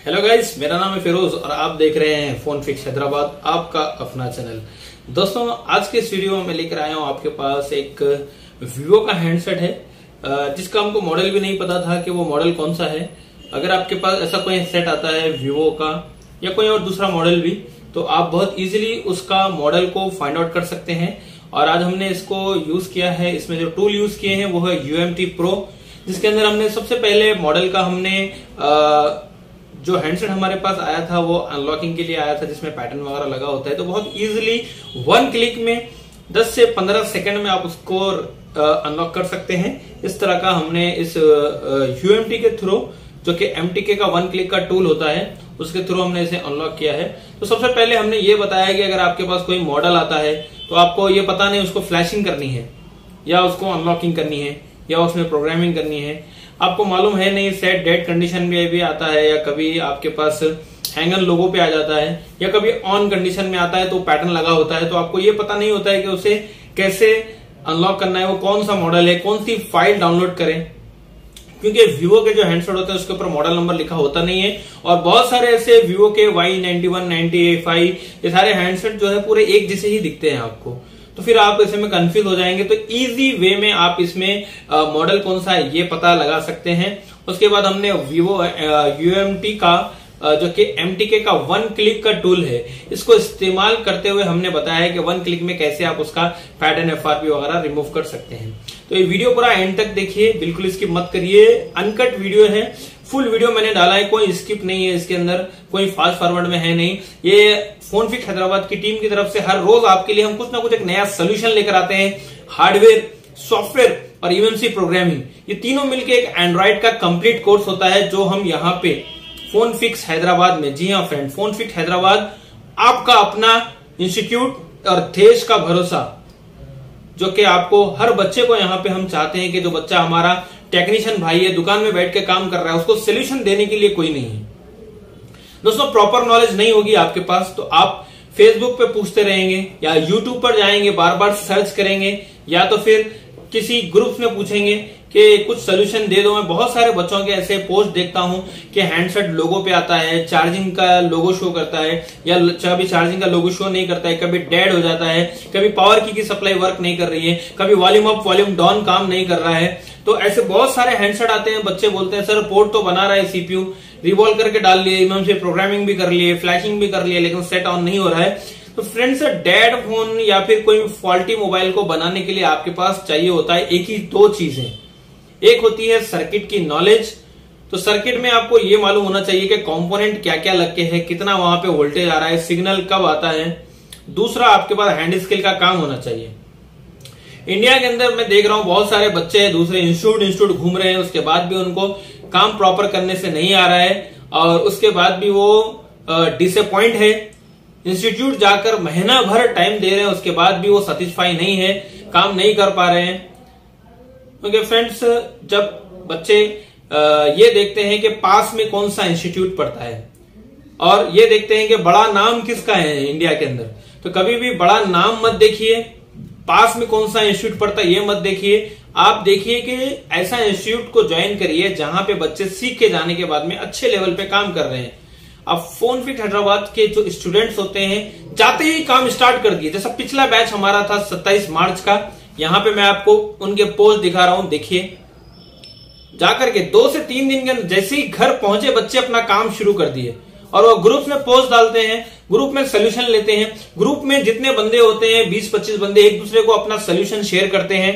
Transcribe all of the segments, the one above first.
Hello guys, मेरा नाम है फिरोज और आप देख रहे हैं फोन फिक्स हैदराबाद, आपका अपना चैनल। दोस्तों, आज के इस वीडियो में मैं लेकर आया हूं आपके पास एक वीवो का हैंडसेट है जिसका हमको मॉडल भी नहीं पता था कि वो मॉडल कौन सा है। अगर आपके पास ऐसा कोई सेट आता है वीवो का या कोई और दूसरा मॉडल भी, तो आप बहुत इजीली उसका मॉडल को फाइंड आउट कर सकते हैं। और आज हमने इसको यूज किया है। इसमें जो टूल यूज किए हैं वो है UMT Pro, जिसके अंदर हमने सबसे पहले मॉडल का हमने जो हैंडसेट हमारे पास आया था वो अनलॉकिंग के लिए आया था, जिसमें पैटर्न वगैरह लगा होता है। तो बहुत इजीली 1 क्लिक में 10 से 15 सेकंड में आप उसको अनलॉक कर सकते हैं। इस तरह का हमने इस UMT के थ्रू, जो कि MTK का 1 क्लिक का टूल होता है, उसके थ्रू हमने इसे अनलॉक किया है। तो सबसे पहले हमने ये बताया कि अगर आपके पास कोई मॉडल आता है तो आपको ये पता नहीं उसको फ्लैशिंग करनी है या उसको अनलॉकिंग करनी है या उसमें प्रोग्रामिंग करनी है। आपको मालूम है नहीं, सेट डेट कंडीशन में भी आता है, या कभी आपके पास हैंगन लोगो पे आ जाता है, या कभी ऑन कंडीशन में आता है तो पैटर्न लगा होता है। तो आपको ये पता नहीं होता है कि उसे कैसे अनलॉक करना है, वो कौन सा मॉडल है, कौन सी फाइल डाउनलोड करें, क्योंकि वीवो के जो हैंडसेट होते हैं उसके ऊपर मॉडल नंबर लिखा होता नहीं है। और बहुत सारे ऐसे वीवो के Y91, 95 ये सारे हैंडसेट जो है पूरे एक जैसे ही दिखते हैं आपको, तो फिर आप ऐसे में कंफ्यूज हो जाएंगे। तो इजी वे में आप इसमें मॉडल कौन सा है ये पता लगा सकते हैं। उसके बाद हमने वीवो UMT का जो कि MTK का 1 क्लिक का टूल है, इसको इस्तेमाल करते हुए हमने बताया है कि 1 क्लिक में कैसे आप उसका पैटर्न FRP वगैरह रिमूव कर सकते हैं। तो ये वीडियो पूरा एंड तक देखिए, बिल्कुल इसकी मत करिए। अनकट वीडियो है, फुल वीडियो मैंने डाला है, कोई स्किप नहीं है इसके अंदर, कोई फास्ट फॉरवर्ड में है नहीं। ये फोन फिक्स हैदराबाद की टीम की तरफ से हर रोज आपके लिए हम कुछ ना कुछ एक नया सोल्यूशन लेकर आते हैं। हार्डवेयर, सॉफ्टवेयर और UMC प्रोग्रामिंग, ये तीनों मिलकर एक एंड्रॉइड का कंप्लीट कोर्स होता है, जो हम यहाँ पे फोन फिक्स हैदराबाद में, जी हाँ फ्रेंड, फोन फिक्स हैदराबाद आपका अपना इंस्टीट्यूट और देश का भरोसा, जो कि आपको हर बच्चे को यहाँ पे हम चाहते हैं कि जो बच्चा हमारा टेक्नीशियन भाई है, दुकान में बैठ के काम कर रहा है, उसको सोल्यूशन देने के लिए कोई नहीं है। दोस्तों, प्रॉपर नॉलेज नहीं होगी आपके पास तो आप फेसबुक पे पूछते रहेंगे या यूट्यूब पर जाएंगे, बार बार सर्च करेंगे, या तो फिर किसी ग्रुप्स में पूछेंगे कि कुछ सोल्यूशन दे दो। मैं बहुत सारे बच्चों के ऐसे पोस्ट देखता हूं कि हैंडसेट लोगो पे आता है, चार्जिंग का लोगो शो करता है, या कभी चार्जिंग का लोगो शो नहीं करता है, कभी डेड हो जाता है, कभी पावर की सप्लाई वर्क नहीं कर रही है, कभी volume up volume down calm नहीं कर रहा है। तो ऐसे बहुत सारे हैंडसेट आते हैं, बच्चे बोलते हैं सर पोर्ट तो बना रहा है, CPU रिवॉल्व करके डाल लिए, इमाम से प्रोग्रामिंग भी कर लिए, फ्लैशिंग भी कर लिए, लेकिन सेट ऑन नहीं हो रहा है। तो फ्रेंड्स, डेड फोन या फिर कोई फॉल्टी मोबाइल को बनाने के लिए आपके पास चाहिए होता है एक ही दो चीजें। एक होती है सर्किट की नॉलेज। तो सर्किट में आपको ये मालूम होना चाहिए कि कंपोनेंट क्या क्या लग के है, कितना वहां पे वोल्टेज आ रहा है, सिग्नल कब आता है। दूसरा, आपके पास हैंड स्किल का काम होना चाहिए। इंडिया के अंदर मैं देख रहा हूं बहुत सारे बच्चे दूसरे इंस्टीट्यूट घूम रहे हैं, उसके बाद भी उनको काम प्रॉपर करने से नहीं आ रहा है, और उसके बाद भी वो डिसअपॉइंट है। इंस्टीट्यूट जाकर महीना भर टाइम दे रहे हैं, उसके बाद भी वो सेटिस्फाई नहीं है, काम नहीं कर पा रहे हैं। क्योंकि फ्रेंड्स, जब बच्चे ये देखते हैं कि पास में कौन सा इंस्टीट्यूट पढ़ता है और ये देखते हैं कि बड़ा नाम किसका है इंडिया के अंदर, तो कभी भी बड़ा नाम मत देखिए, पास में कौन सा इंस्टीट्यूट पढ़ता है ये मत देखिए। आप देखिए कि ऐसा इंस्टीट्यूट को ज्वाइन करिए जहां पे बच्चे सीख के जाने के बाद में अच्छे लेवल पे काम कर रहे हैं। अब फोन फिक्स हैदराबाद के जो स्टूडेंट्स होते हैं, जाते ही काम स्टार्ट कर दिए। जैसा पिछला बैच हमारा था 27 मार्च का, यहाँ पे मैं आपको उनके पोस्ट दिखा रहा हूं, देखिए। जाकर के 2 से 3 दिन के जैसे ही घर पहुंचे बच्चे अपना काम शुरू कर दिए, और वो ग्रुप में पोस्ट डालते हैं, ग्रुप में सोल्यूशन लेते हैं। ग्रुप में जितने बंदे होते हैं 20-25 बंदे, एक दूसरे को अपना सोल्यूशन शेयर करते हैं।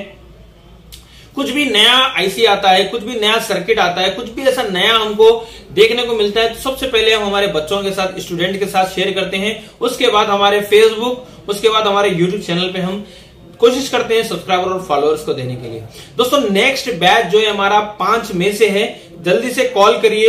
कुछ भी नया IC आता है, कुछ भी नया सर्किट आता है, कुछ भी ऐसा नया हमको देखने को मिलता है, तो सबसे पहले हम हमारे बच्चों के साथ, स्टूडेंट के साथ शेयर करते हैं। उसके बाद हमारे फेसबुक, उसके बाद हमारे यूट्यूब चैनल पे हम कोशिश करते हैं सब्सक्राइबर और फॉलोअर्स को देने के लिए। दोस्तों, नेक्स्ट बैच जो है हमारा 5 मई से है, जल्दी से कॉल करिए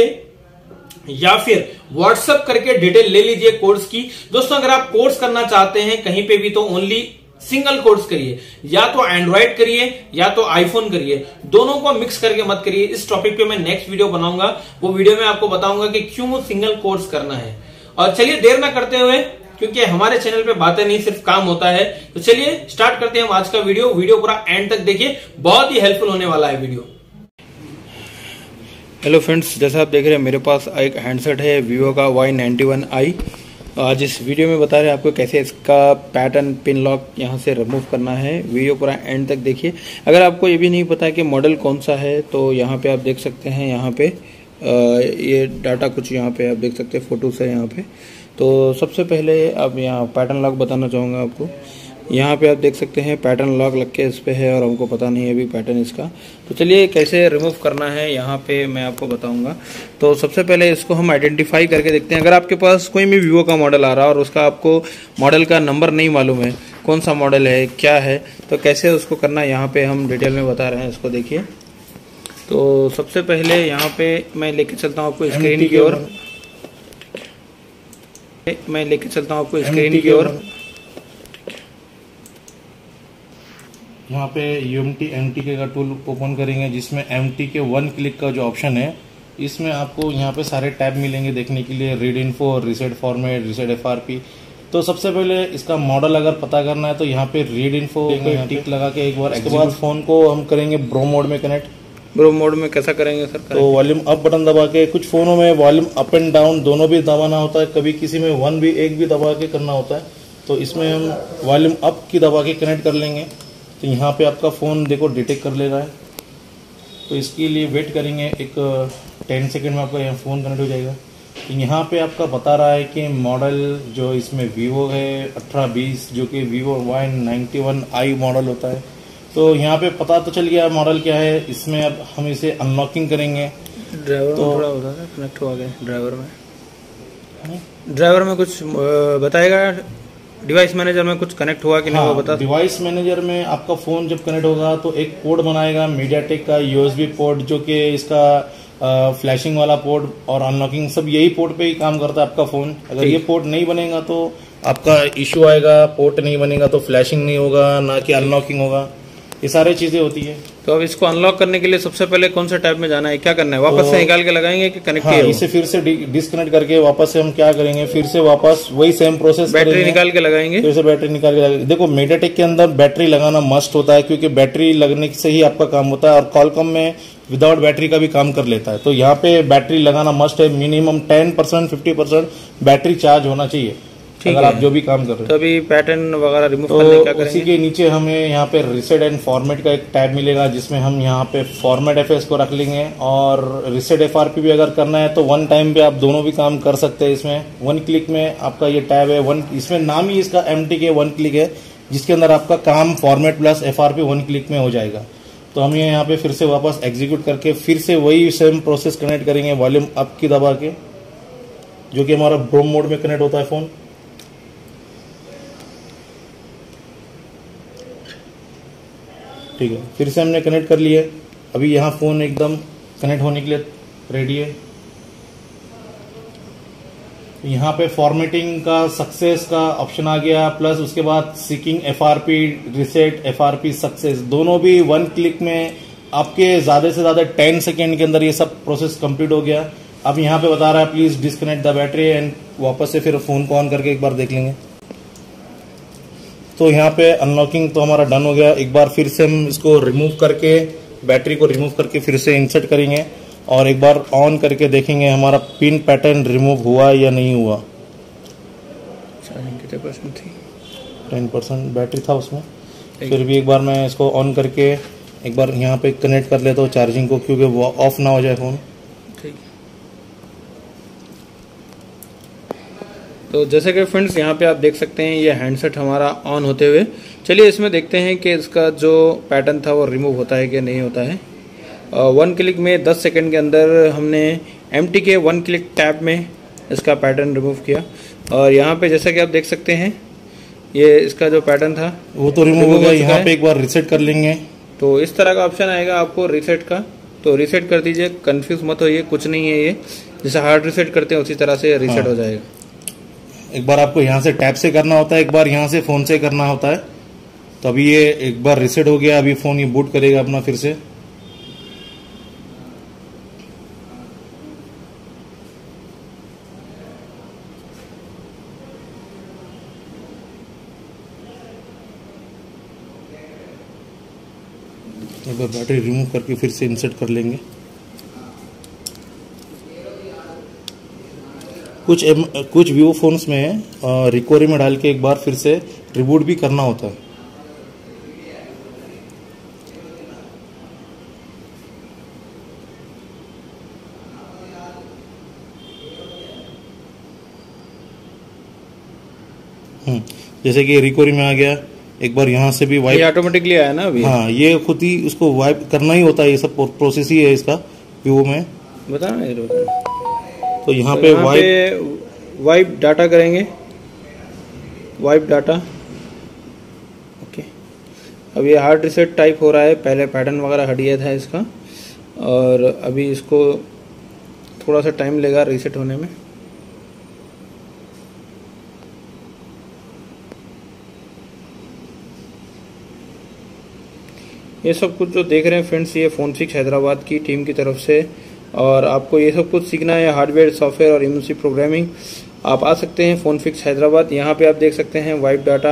या फिर व्हाट्सएप करके डिटेल ले लीजिए कोर्स की। दोस्तों, अगर आप कोर्स करना चाहते हैं कहीं पे भी, तो ओनली सिंगल कोर्स करिए, या तो एंड्रॉइड करिए या तो आईफोन करिए, दोनों को मिक्स करके मत करिए। इस टॉपिक पे मैं नेक्स्ट वीडियो बनाऊंगा, वो वीडियो में आपको बताऊंगा कि क्यों सिंगल कोर्स करना है। और चलिए देर ना करते हुए, क्योंकि हमारे चैनल पे बातें नहीं सिर्फ काम होता है, तो चलिए स्टार्ट करते हैं हम आज का वीडियो पूरा एंड तक देखिए, बहुत ही हेल्पफुल होने वाला है वीडियो। हेलो फ्रेंड्स, जैसा आप देख रहे हैं मेरे पास एक हैंडसेट है वीवो का Y91i। आज इस वीडियो में बता रहे हैं आपको कैसे इसका पैटर्न पिन लॉक यहाँ से रिमूव करना है। वीडियो पूरा एंड तक देखिए। अगर आपको ये भी नहीं पता कि मॉडल कौन सा है तो यहाँ पे आप देख सकते हैं, यहाँ पे ये डाटा कुछ यहाँ पे आप देख सकते हैं, फोटोस है यहाँ पे। तो सबसे पहले अब यहाँ पैटर्न लॉक बताना चाहूँगा आपको। यहाँ पे आप देख सकते हैं पैटर्न लॉक लग के इस पे है और हमको पता नहीं है अभी पैटर्न इसका। तो चलिए कैसे रिमूव करना है यहाँ पे मैं आपको बताऊंगा। तो सबसे पहले इसको हम आइडेंटिफाई करके देखते हैं। अगर आपके पास कोई भी वीवो का मॉडल आ रहा है और उसका आपको मॉडल का नंबर नहीं मालूम है, कौन सा मॉडल है क्या है, तो कैसे उसको करना है यहाँ पे हम डिटेल में बता रहे हैं। इसको देखिए। तो सबसे पहले यहाँ पे मैं लेके चलता हूँ आपको स्क्रीन की ओर। यहाँ पे UMT MTK का टूल ओपन करेंगे, जिसमें MTK 1 क्लिक का जो ऑप्शन है, इसमें आपको यहाँ पे सारे टैब मिलेंगे देखने के लिए, read info, reset format, reset FRP। तो सबसे पहले इसका मॉडल अगर पता करना है तो यहाँ पे रीड इन्फो पे टिक लगा के एक बार, इसके बाद फोन को हम करेंगे ब्रो मोड में कनेक्ट। ब्रो मोड में कैसा करेंगे सर? तो वॉल्यूम अप बटन दबा के, कुछ फोनों में वॉल्यूम अप एंड डाउन दोनों भी दबाना होता है, कभी किसी में एक भी दबा के करना होता है। तो इसमें हम वॉल्यूम अप की दबा के कनेक्ट कर लेंगे। तो यहाँ पे आपका फ़ोन देखो डिटेक्ट कर ले रहा है। तो इसके लिए वेट करेंगे, एक 10 सेकंड में आपका यहाँ फ़ोन कनेक्ट हो जाएगा। तो यहाँ पे आपका बता रहा है कि मॉडल जो इसमें वीवो है 1820, जो कि वीवो Y91i मॉडल होता है। तो यहाँ पे पता तो चल गया मॉडल क्या है। इसमें अब हम इसे अनलॉकिंग करेंगे। ड्राइवर तो थोड़ा होता है कनेक्ट हो गया। ड्राइवर में कुछ बताएगा, डिवाइस मैनेजर में कुछ कनेक्ट हुआ कि नहीं, वो बता। डिवाइस मैनेजर में आपका फोन जब कनेक्ट होगा तो एक पोर्ट बनाएगा मीडियाटेक का USB पोर्ट, जो कि इसका फ्लैशिंग वाला पोर्ट और अनलॉकिंग सब यही पोर्ट पे ही काम करता है आपका फोन। अगर ये पोर्ट नहीं बनेगा तो आपका इश्यू आएगा। पोर्ट नहीं बनेगा तो फ्लैशिंग नहीं होगा, ना कि अनलॉकिंग होगा। ये सारी चीजें होती है। तो अब इसको अनलॉक करने के लिए सबसे पहले कौन सा टैब में जाना है, क्या करना है? वापस से निकाल के लगाएंगे कि कनेक्ट किए? इसे फिर से डिस्कनेक्ट करके वापस से हम क्या करेंगे, फिर से वापस वही सेम प्रोसेस, बैटरी निकाल के लगाएंगे। फिर से बैटरी निकाल के लगाएंगे। देखो मीडियाटेक के अंदर बैटरी लगाना मस्ट होता है, क्योंकि बैटरी लगने से ही आपका काम होता है, और कॉलकॉम में विदाउट बैटरी का भी काम कर लेता है। तो यहाँ पे बैटरी लगाना मस्ट है। मिनिमम 10% 50% बैटरी चार्ज होना चाहिए अगर आप जो भी काम कर रहे हैं। तो अभी पैटर्न वगैरह रिमूव करने क्या करेंगे? उसी के नीचे हमें यहाँ पे रिसेट एंड फॉर्मेट का एक टैब मिलेगा, जिसमें हम यहाँ पे फॉर्मेट FS को रख लेंगे, और रिसेट FRP भी अगर करना है तो वन टाइम पे आप दोनों भी काम कर सकते हैं। इसमें 1 क्लिक में आपका ये टैब है। इसमें नाम ही इसका MTK 1 क्लिक है, जिसके अंदर आपका काम फॉर्मेट प्लस FRP 1 क्लिक में हो जाएगा। तो हम ये यहाँ पे फिर से वापस एग्जीक्यूट करके फिर से वही सेम प्रोसेस कनेक्ट करेंगे, वॉल्यूम अप की दबा के, जो कि हमारा ब्रो मोड में कनेक्ट होता है फोन। ठीक है, फिर से हमने कनेक्ट कर लिया। अभी यहाँ फोन एकदम कनेक्ट होने के लिए रेडी है। यहाँ पे फॉर्मेटिंग का सक्सेस का ऑप्शन आ गया, प्लस उसके बाद seeking FRP, reset FRP success, दोनों भी 1 क्लिक में आपके ज्यादा से ज्यादा 10 सेकेंड के अंदर ये सब प्रोसेस कंप्लीट हो गया। अब यहाँ पे बता रहा है please disconnect the battery, and वापस से फिर फोन को ऑन करके एक बार देख लेंगे। तो यहाँ पे अनलॉकिंग तो हमारा डन हो गया। एक बार फिर से हम इसको रिमूव करके, बैटरी को रिमूव करके फिर से इंसर्ट करेंगे, और एक बार ऑन करके देखेंगे हमारा पिन पैटर्न रिमूव हुआ या नहीं हुआ। 10% बैटरी था उसमें। फिर भी एक बार मैं इसको ऑन करके एक बार यहाँ पे कनेक्ट कर लेता हूँ चार्जिंग को, क्योंकि वो ऑफ ना हो जाए फोन। तो जैसे कि फ्रेंड्स यहाँ पे आप देख सकते हैं ये हैंडसेट हमारा ऑन होते हुए। चलिए इसमें देखते हैं कि इसका जो पैटर्न था वो रिमूव होता है कि नहीं होता है। 1 क्लिक में 10 सेकंड के अंदर हमने MTK 1 क्लिक टैब में इसका पैटर्न रिमूव किया, और यहाँ पे जैसा कि आप देख सकते हैं ये इसका जो पैटर्न था वो तो रिमूव हो गया। यहाँ पे एक बार रिसेट कर लेंगे तो इस तरह का ऑप्शन आएगा आपको रिसेट का। तो रिसेट कर दीजिए, कंफ्यूज मत होइए, कुछ नहीं है ये, जैसे हार्ड रिसेट करते हैं उसी तरह से रिसेट हो जाएगा। एक बार आपको यहाँ से टैब से करना होता है, एक बार यहाँ से फोन से करना होता है। तो अभी ये एक बार रिसेट हो गया। अभी फोन ये बूट करेगा अपना फिर से। एक बार बैटरी रिमूव करके फिर से इंसर्ट कर लेंगे। कुछ वीवो फोन्स में रिकवरी में डाल के एक बार फिर से रिबूट भी करना होता है। जैसे कि रिकवरी में आ गया, एक बार यहाँ से भी वाइप ऑटोमेटिकली आया ना अभी। हाँ, ये खुद ही उसको वाइप करना ही होता है, ये सब प्रोसेस ही है इसका वीवो में। बता तो यहाँ पे वाइप डाटा करेंगे, वाइप डाटा। ओके, अब ये हार्ड रिसेट टाइप हो रहा है, पहले पैटर्न वगैरह हट गया था इसका, और अभी इसको थोड़ा सा टाइम लेगा रीसेट होने में। ये सब कुछ जो देख रहे हैं फ्रेंड्स, ये फोनफिक्स हैदराबाद की टीम की तरफ से, और आपको ये सब कुछ सीखना है हार्डवेयर, सॉफ्टवेयर और एमएनसी प्रोग्रामिंग, आप आ सकते हैं फोनफिक्स हैदराबाद। यहाँ पे आप देख सकते हैं वाइप डाटा,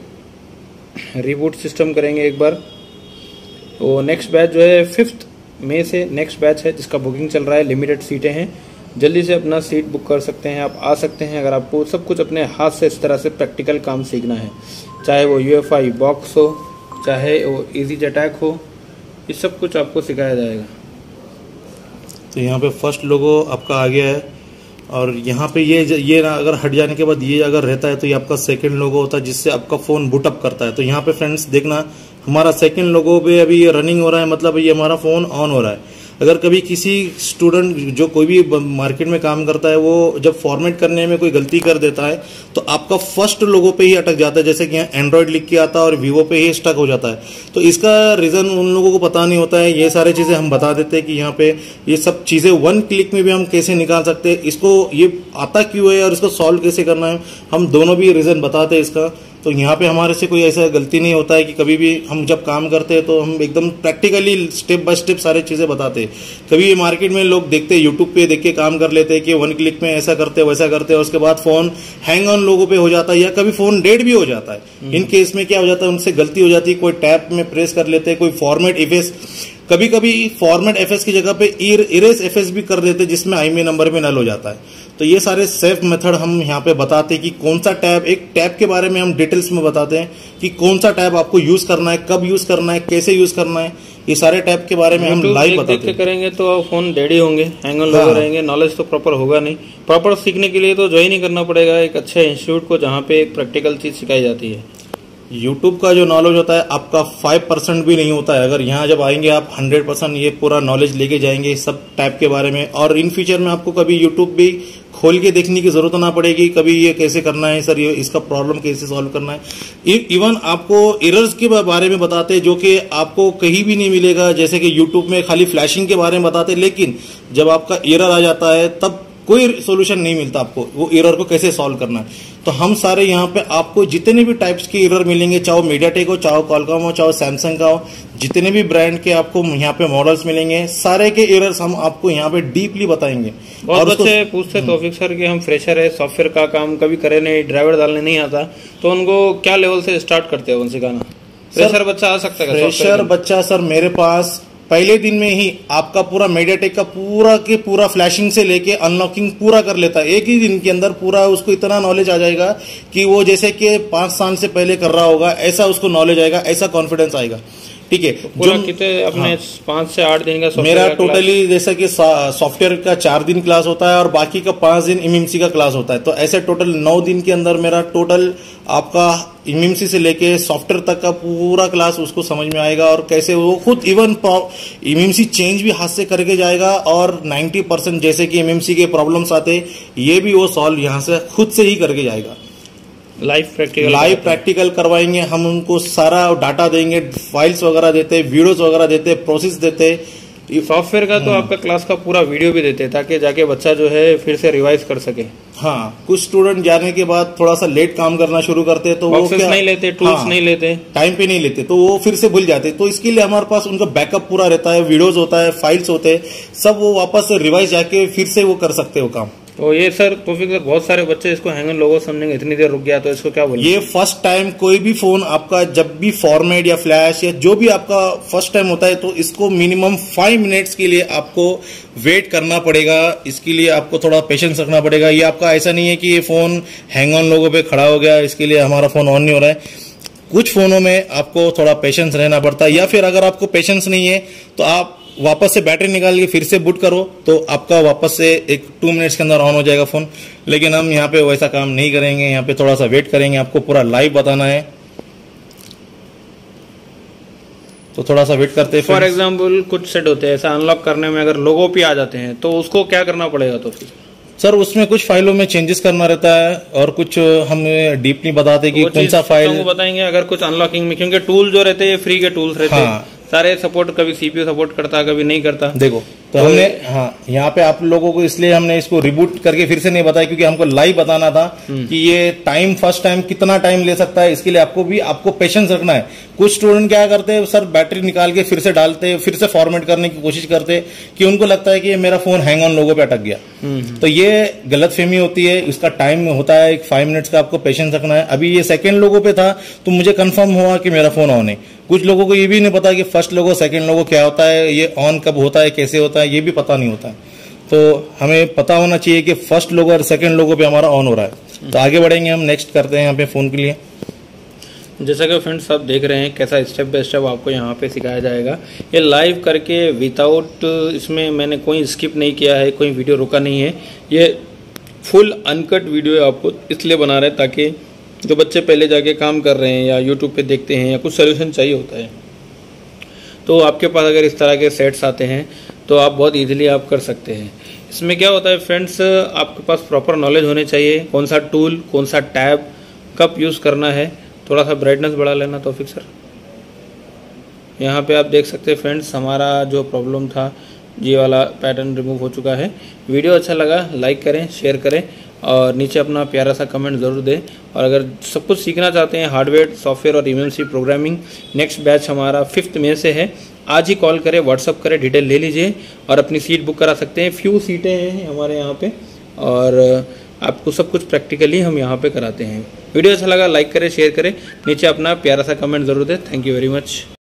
रिबूट सिस्टम करेंगे एक बार। तो नेक्स्ट बैच जो है 5 मई से नेक्स्ट बैच है, जिसका बुकिंग चल रहा है, लिमिटेड सीटें हैं, जल्दी से अपना सीट बुक कर सकते हैं, आप आ सकते हैं। अगर आपको सब कुछ अपने हाथ से इस तरह से प्रैक्टिकल काम सीखना है, चाहे वो UEFI बॉक्स हो, चाहे वो इजी अटैक हो, ये सब कुछ आपको सिखाया जाएगा। तो यहाँ पे फर्स्ट लोगो आपका आ गया है, और यहाँ पे ये अगर हट जाने के बाद ये अगर रहता है तो ये आपका सेकंड लोगो होता है, जिससे आपका फोन बूट अप करता है। तो यहाँ पे फ्रेंड्स देखना, हमारा सेकंड लोगो पे अभी ये रनिंग हो रहा है, मतलब ये हमारा फोन ऑन हो रहा है। अगर कभी किसी स्टूडेंट जो कोई भी मार्केट में काम करता है, वो जब फॉर्मेट करने में कोई गलती कर देता है तो आपका फर्स्ट लोगो पे ही अटक जाता है, जैसे कि यहाँ एंड्रॉइड लिख के आता है और वीवो पे ही स्टक हो जाता है। तो इसका रीजन उन लोगों को पता नहीं होता है, ये सारी चीजें हम बता देते हैं कि यहाँ पे ये सब चीजें 1 क्लिक में भी हम कैसे निकाल सकते हैं, इसको ये आता क्यों है और इसको सॉल्व कैसे करना है, हम दोनों भी रीजन बताते हैं इसका। तो यहाँ पे हमारे से कोई ऐसा गलती नहीं होता है कि कभी भी हम जब काम करते हैं तो हम एकदम प्रैक्टिकली स्टेप बाय स्टेप सारी चीजें बताते हैं। कभी मार्केट में लोग देखते हैं, यूट्यूब पे देख के काम कर लेते हैं कि 1 क्लिक में ऐसा करते हैं वैसा करते हैं, उसके बाद फोन हैंग ऑन लोगों पे हो जाता है, या कभी फोन डेड भी हो जाता है। इन केस में क्या हो जाता है, उनसे गलती हो जाती है, कोई टैप में प्रेस कर लेते हैं, कोई फॉर्मेट एफएस, कभी कभी फॉर्मेट एफएस की जगह पे इरेज एफएस भी कर देते, जिसमें आईएमईआई नंबर में नल हो जाता है। तो ये सारे सेफ मेथड हम यहाँ पे बताते हैं कि कौन सा टैब, एक टैब के बारे में हम डिटेल्स में बताते हैं कि कौन सा टैब आपको यूज करना है, कब यूज करना है, कैसे यूज करना है, ये सारे टैब के बारे में हम लाइव बताते हैं। करेंगे तो फोन डेड ही होंगे, हैंग ऑन लोगो रहेंगे, नॉलेज तो प्रॉपर होगा नहीं। प्रॉपर सीखने के लिए तो ज्वाइन ही करना पड़ेगा एक अच्छे इंस्टीट्यूट को, जहाँ पे एक प्रैक्टिकल चीज सिखाई जाती है। यूट्यूब का जो नॉलेज होता है आपका 5% भी नहीं होता है। अगर यहाँ जब आएंगे आप 100% ये पूरा नॉलेज लेके जाएंगे सब टैब के बारे में, और इन फ्यूचर में आपको कभी यूट्यूब भी खोल के देखने की जरूरत ना पड़ेगी, कभी ये कैसे करना है सर, ये इसका प्रॉब्लम कैसे सॉल्व करना है। इवन आपको एरर्स के बारे में बताते हैं जो कि आपको कहीं भी नहीं मिलेगा। जैसे कि यूट्यूब में खाली फ्लैशिंग के बारे में बताते हैं, लेकिन जब आपका एरर आ जाता है तब कोई सोल्यूशन नहीं मिलता आपको, वो एरर को कैसे सॉल्व करना है। तो हम सारे यहाँ पे आपको जितने भी टाइप्स के एरर मिलेंगे, चाहे मीडियाटेक हो, चाहे कॉलकॉम हो, चाहे सैमसंग का हो, जितने भी ब्रांड के आपको यहाँ पे मॉडल्स मिलेंगे, सारे के एरर्स हम आपको यहाँ पे डीपली बताएंगे। बहुत बच्चे पूछते तौफीक सर कि हम फ्रेशर है, सॉफ्टवेयर का काम कभी करे नहीं, ड्राइवर डालने नहीं आता, तो उनको क्या लेवल से स्टार्ट करते हो सिखाना? फ्रेशर बच्चा आ सकता है? फ्रेशर बच्चा सर मेरे पास पहले दिन में ही आपका पूरा मीडियाटेक का पूरा के पूरा फ्लैशिंग से लेके अनलॉकिंग पूरा कर लेता है। एक ही दिन के अंदर पूरा उसको इतना नॉलेज आ जाएगा कि वो जैसे कि 5 साल से पहले कर रहा होगा, ऐसा उसको नॉलेज आएगा, ऐसा कॉन्फिडेंस आएगा। ठीक है, जो कितने अपने 5 से 8 दिन का मेरा टोटली जैसा कि सॉफ्टवेयर का 4 दिन क्लास होता है और बाकी का 5 दिन एमएमसी का क्लास होता है। तो ऐसे टोटल 9 दिन के अंदर मेरा टोटल आपका एमएमसी से लेके सॉफ्टवेयर तक का पूरा क्लास उसको समझ में आएगा, और कैसे वो खुद इवन एमएमसी चेंज भी हाथ से करके जाएगा, और 90% जैसे कि एमएमसी के प्रॉब्लम्स आते ये भी वो सॉल्व यहाँ से खुद से ही करके जाएगा। लाइव प्रैक्टिकल करवाएंगे हम, उनको सारा डाटा देंगे, फाइल्स वगैरह देते, वीडियोस वगैरह देते, प्रोसेस देते। सॉफ्टवेयर का तो आपका क्लास का पूरा वीडियो भी देते हैं ताकि जाके बच्चा जो है फिर से रिवाइज कर सके। हाँ, कुछ स्टूडेंट जाने के बाद थोड़ा सा लेट काम करना शुरू करते हैं, तो वो क्या नहीं लेते, टूल्स नहीं लेते, टाइम पे नहीं लेते, तो वो फिर से भूल जाते। तो इसके लिए हमारे पास उनका बैकअप पूरा रहता है, वीडियोस होता है, फाइल्स होते हैं, सब वो वापस रिवाइज जाके फिर से वो कर सकते हो काम। तो ये सर तो फिर बहुत सारे बच्चे इसको हैंगन लोगो समझेंगे, इतनी देर रुक गया तो इसको क्या बोलेंगे? ये फर्स्ट टाइम कोई भी फोन आपका जब भी फॉर्मेट या फ्लैश या जो भी आपका फर्स्ट टाइम होता है तो इसको मिनिमम 5 मिनट्स के लिए आपको वेट करना पड़ेगा। इसके लिए आपको थोड़ा पेशेंस रखना पड़ेगा। ये आपका ऐसा नहीं है कि ये फोन हैंग ऑन लोगो पे खड़ा हो गया इसके लिए हमारा फोन ऑन नहीं हो रहा है। कुछ फोनों में आपको थोड़ा पेशेंस रहना पड़ता है, या फिर अगर आपको पेशेंस नहीं है तो आप वापस से बैटरी निकाल के फिर से बूट करो तो आपका वापस से एक 2 मिनट्स के अंदर ऑन हो जाएगा फोन। लेकिन हम यहाँ पे वैसा काम नहीं करेंगे, यहाँ पे थोड़ा सा वेट करेंगे। आपको पूरा लाइव बताना है तो थोड़ा सा वेट करते हैं। फॉर एग्जाम्पल कुछ सेट होते हैं ऐसा अनलॉक करने में अगर लोगो पे आ जाते हैं तो उसको क्या करना पड़ेगा? तो फिर सर उसमें कुछ फाइलों में चेंजेस करना रहता है और कुछ हम डीपली बताते कि कौन सा फाइल बताएंगे। अगर कुछ अनलॉकिंग में, क्योंकि टूल जो रहते हैं फ्री के टूल्स रहते हैं, सारे सपोर्ट, कभी सीपीयू सपोर्ट करता है कभी नहीं करता। देखो तो हमने यहाँ पे आप लोगों को इसलिए हमने इसको रिबूट करके फिर से नहीं बताया क्योंकि हमको लाइव बताना था कि ये टाइम फर्स्ट टाइम कितना टाइम ले सकता है। इसके लिए आपको पेशेंस रखना है। कुछ स्टूडेंट क्या करते हैं सर, बैटरी निकाल के फिर से डालते हैं, फिर से फॉर्मेट करने की कोशिश करते हैं कि उनको लगता है कि मेरा फोन हैंग ऑन लोगो पे अटक गया। तो ये गलतफहमी होती है। इसका टाइम होता है 5 मिनट्स का, आपको पेशेंस रखना है। अभी ये सेकंड लोगो पे था तो मुझे कंफर्म हुआ कि मेरा फोन ऑन है। कुछ लोगों को ये भी नहीं पता कि फर्स्ट लोगो सेकंड लोगो क्या होता है, ये ऑन कब होता है, कैसे होता है, ये भी पता नहीं होता है। तो हमें पता होना चाहिए कि फर्स्ट लोगो और सेकंड लोगो पे हमारा ऑन हो रहा है। तो आगे बढ़ेंगे हम, नेक्स्ट करते हैं यहाँ पे फोन के लिए। जैसा कि फ्रेंड्स आप देख रहे हैं कैसा स्टेप बाय स्टेप आपको यहाँ पे सिखाया जाएगा। ये लाइव करके विदाउट, इसमें मैंने कोई स्किप नहीं किया है, कोई वीडियो रुका नहीं है। ये फुल अनकट वीडियो आपको इसलिए बना रहे हैं ताकि जो बच्चे पहले जाके काम कर रहे हैं या यूट्यूब पे देखते हैं या कुछ सोल्यूशन चाहिए होता है तो आपके पास अगर इस तरह के सेट्स आते हैं तो आप बहुत इजीली आप कर सकते हैं। इसमें क्या होता है फ्रेंड्स, आपके पास प्रॉपर नॉलेज होने चाहिए कौन सा टूल, कौन सा टैब कब यूज़ करना है। थोड़ा सा ब्राइटनेस बढ़ा लेना तौफीक सर। यहाँ पे आप देख सकते हैं फ्रेंड्स हमारा जो प्रॉब्लम था ये वाला पैटर्न रिमूव हो चुका है। वीडियो अच्छा लगा लाइक करें, शेयर करें और नीचे अपना प्यारा सा कमेंट ज़रूर दें। और अगर सब कुछ सीखना चाहते हैं हार्डवेयर, सॉफ्टवेयर और एमएमसी प्रोग्रामिंग, नेक्स्ट बैच हमारा 5th मई से है। आज ही कॉल करें, व्हाट्सअप करें, डिटेल ले लीजिए और अपनी सीट बुक करा सकते हैं। फ्यू सीटें हैं हमारे यहाँ पे और आपको सब कुछ प्रैक्टिकली हम यहाँ पे कराते हैं। वीडियो अच्छा लगा लाइक करें, शेयर करें, नीचे अपना प्यारा सा कमेंट ज़रूर दें। Thank you very much.